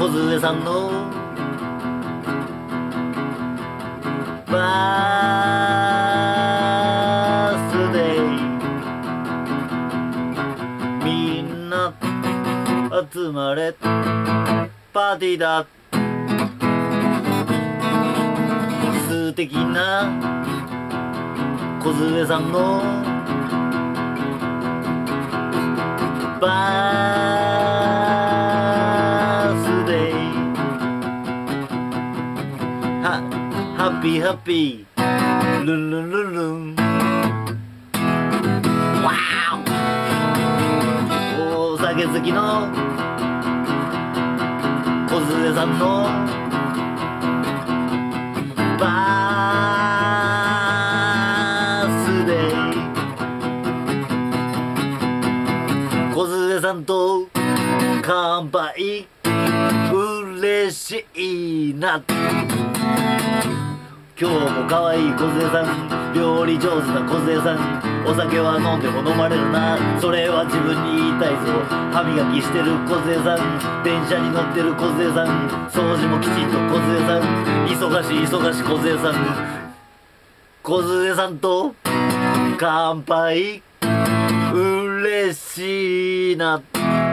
梢さんのバースデー、みんな集まれパーティーだ、素敵な梢さんのバースデー、ハッピーハッピールンルンルンルン、ワーオ、お酒好きの梢さんのバースデー、梢さんと乾杯、嬉しいな、今日も可愛い梢さん、料理上手な梢さん、お酒は飲んでも飲まれるな、それは自分に言いたいぞ、歯磨きしてる梢さん、電車に乗ってる梢さん、掃除もきちんと梢さん、忙しい忙しい梢さん、梢さんと乾杯、嬉しいな。